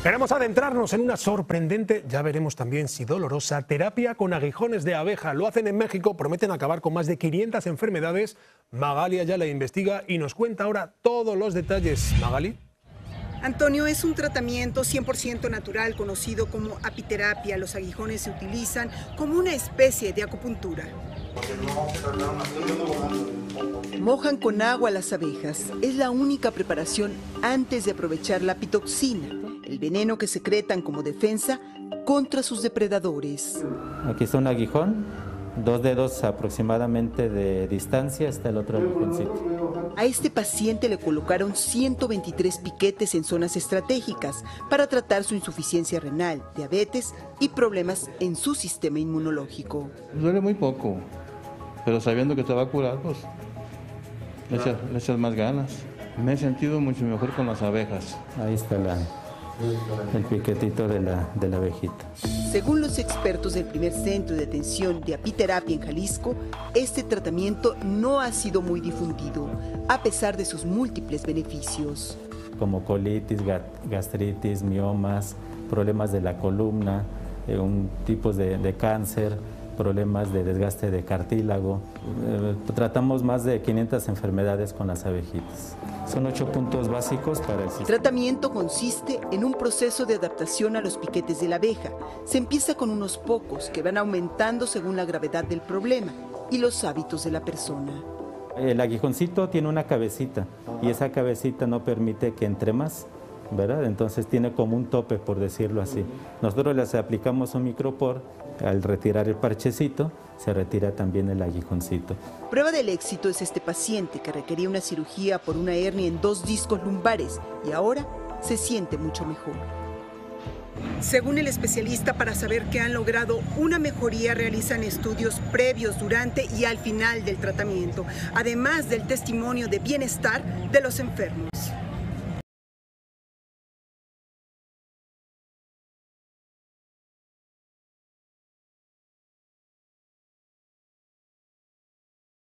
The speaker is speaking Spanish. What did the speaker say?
Queremos adentrarnos en una sorprendente, ya veremos también si dolorosa, terapia con aguijones de abeja. Lo hacen en México, prometen acabar con más de 500 enfermedades. Magali Ayala investiga y nos cuenta ahora todos los detalles. Magali. Antonio, es un tratamiento 100% natural conocido como apiterapia. Los aguijones se utilizan como una especie de acupuntura. Mojan con agua las abejas. Es la única preparación antes de aprovechar la apitoxina, el veneno que secretan como defensa contra sus depredadores. Aquí está un aguijón, 2 dedos aproximadamente de distancia, está el otro aguijoncito. A este paciente le colocaron 123 piquetes en zonas estratégicas para tratar su insuficiencia renal, diabetes y problemas en su sistema inmunológico. Duele muy poco, pero sabiendo que te va a curar, pues le echas más ganas. Me he sentido mucho mejor con las abejas. Ahí está el piquetito de la abejita. Según los expertos del primer centro de atención de apiterapia en Jalisco, este tratamiento no ha sido muy difundido, a pesar de sus múltiples beneficios. Como colitis, gastritis, miomas, problemas de la columna, un tipo de cáncer, problemas de desgaste de cartílago. Tratamos más de 500 enfermedades con las abejitas. Son 8 puntos básicos para el sistema. El tratamiento consiste en un proceso de adaptación a los piquetes de la abeja. Se empieza con unos pocos que van aumentando según la gravedad del problema y los hábitos de la persona. El aguijoncito tiene una cabecita y esa cabecita no permite que entre más, ¿verdad? Entonces tiene como un tope, por decirlo así. Nosotros les aplicamos un micropor, al retirar el parchecito, se retira también el aguijoncito. Prueba del éxito es este paciente que requería una cirugía por una hernia en 2 discos lumbares y ahora se siente mucho mejor. Según el especialista, para saber que han logrado una mejoría, realizan estudios previos, durante y al final del tratamiento, además del testimonio de bienestar de los enfermos.